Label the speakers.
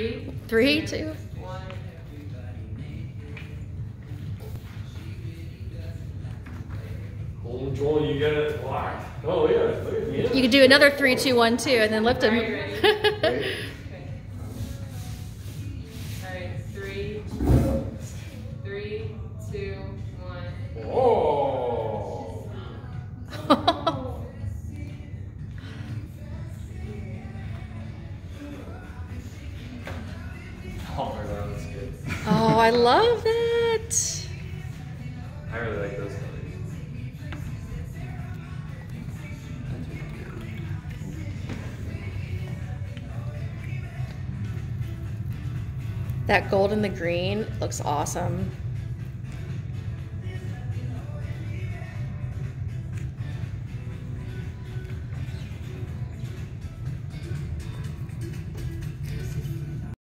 Speaker 1: 3, 2.
Speaker 2: 1.
Speaker 3: Oh, Joel, you get it locked. Oh, yeah. Look at me.
Speaker 1: You could do another 3, 2, 1, 2, and then lift him.
Speaker 2: Are you ready? Okay. All right. 3, 2, 1.
Speaker 3: Oh. Oh my god, that's good.
Speaker 1: Oh, I love that.
Speaker 3: I really like those colors.
Speaker 1: That gold and the green looks awesome.